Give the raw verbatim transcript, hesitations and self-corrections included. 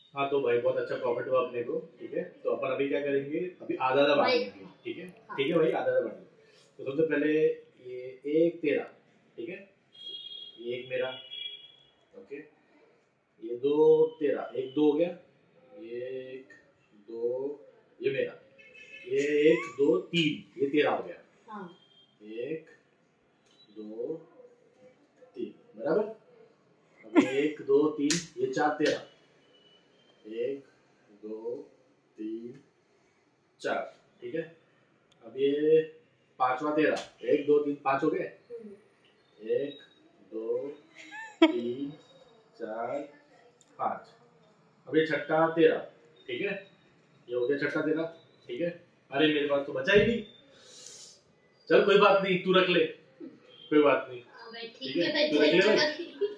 हाँ तो भाई बहुत अच्छा प्रॉफिट हुआ अपने को, ठीक है। तो अपन अभी क्या करेंगे, अभी आधा आधा बांटेंगे, ठीक है। ठीक है भाई, आधा आधा बांटेंगे। तो सबसे पहले ये एक तेरा, ठीक है, ये एक मेरा, ओके। ये दो तेरा, एक दो हो गया, ये एक दो, ये मेरा, ये एक दो तीन, ये तेरा हो गया। हाँ। एक दो तीन, बराबर। अब एक दो तीन, ये चार तेरा, एक दो तीन चार, ठीक है। अब ये पांचवा तेरा, एक दो तीन पांच हो गए, एक दो तीन चार पांच। अब ये छठा तेरा, ठीक है, ये हो गया छठा तेरा, ठीक है। अरे मेरे पास तो बचा ही नहीं, चल कोई बात नहीं, तू रख ले, कोई बात नहीं, ठीक है, तू रख ले।